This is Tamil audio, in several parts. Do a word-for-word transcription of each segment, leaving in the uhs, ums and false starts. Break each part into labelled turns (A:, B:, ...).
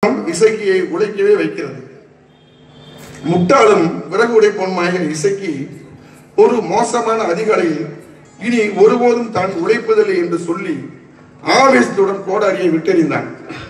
A: இசக்கியை உழைக்கவே வைக்கிறது. முட்டாளும் விறகு உடைப்போன் மகன் இசக்கி ஒரு மோசமான அதிகாலையில் இனி ஒருபோதும் தான் உழைப்பதில்லை என்று சொல்லி ஆவேசத்துடன் கோடாரியை விட்டெறிந்தான்.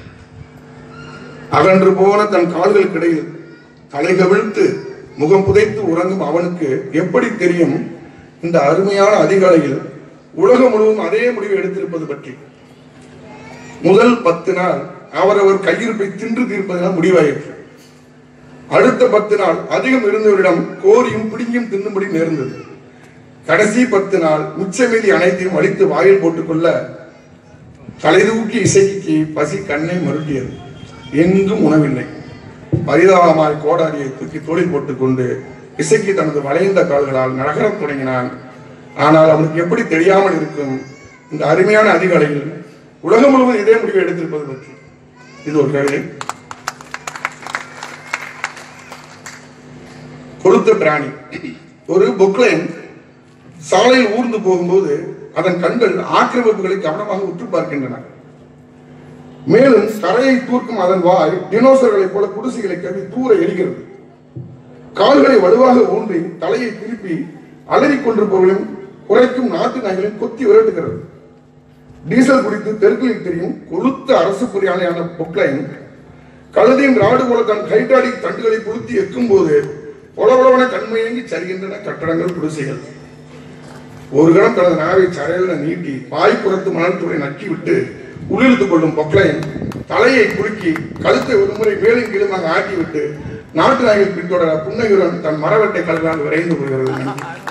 A: அகன்று போன தன் கால்களுக்கு இடையில் தலை கவிழ்த்து முகம் புதைத்து உறங்கும் அவனுக்கு எப்படி தெரியும் இந்த அருமையான அதிகாலையில் உலகம் முழுவதும் அதே முடிவை எடுத்திருப்பது பற்றி? முதல் பத்து நாள் அவரவர் கையிருப்பை தின்று தீர்ப்பதென முடிவாயிற்று. அடுத்த பத்து நாள் அதிகம் இருந்தவரிடம் கோரியும் பிடிங்கியும் தின்னும்படி நேர்ந்தது. கடைசி பத்து நாள் மிச்சமீதி அனைத்தையும் அழித்து வாயில் போட்டுக்கொள்ள தலைதூக்கி இசைக்கு பசி கண்ணை மருட்டியது. எங்கும் உணவில்லை. பரிதாபமாய் கோடாரியை தூக்கி தோளில் போட்டுக் கொண்டு இசைக்கு தனது வளைந்த கால்களால் நகரத் தொடங்கினான். ஆனால் அவனுக்கு எப்படி தெரியாமல் இருக்கும் இந்த அருமையான அதிகாலையில் உலகம் முழுவதும் இதே முடிவை எடுத்திருப்பது பற்றி? இது ஒரு கவிதை. கொளுத்த பிராணி. ஒரு பொக்லைன் சாலையில் ஊர்ந்து போகும்போது அதன் கண்கள் ஆக்கிரமிப்புகளை கவனமாக உற்று பார்க்கின்றன. மேலும் தரையை தூர்க்கும் அதன் வாய் டினோசர்களைப் போல குடிசைகளை கவி தூர எரிகிறது. கால்களை வலுவாக ஊன்றி தலையை திருப்பி அலறிக் கொண்டிருப்பவர்களும் குறைக்கும் நாட்டு நாய்களையும் கொத்தி விரட்டுகிறது. டீசல் குடித்து தெருக்களில் தெரியும் கொளுத்த அரசு பொறியாளையான பொக்லைன் கழுதியின் ராடு போல தன் ஹைட்ராலிக் தண்டுகளை கொளுத்தி எக்கும் போது பொலவளவன கண்மையங்கி சரிகின்றன கட்டடங்கள் குடிசைகள். ஒரு கணம் தனது நாவை சரையென நீட்டி வாய்ப்புறத்து மணல்துறை நக்கி விட்டு உள்ளிழுத்துக் கொள்ளும் பொக்லைன் தலையை குலுக்கி கழுத்தை ஒரு முறை மேலும் கீழுமாக ஆட்டிவிட்டு நாட்டு நாய்கள் பின்தொடர புன்னகையுடன் தன் மரவட்டை கல்களால் விரைந்து கொள்கிறது.